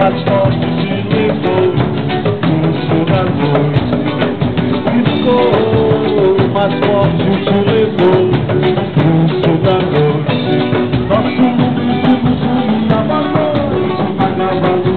mais forte te levou, pulso da noite, ficou, mais forte te levou, pulso da noite. Nosso mundo, acaba a noite, acaba a noite.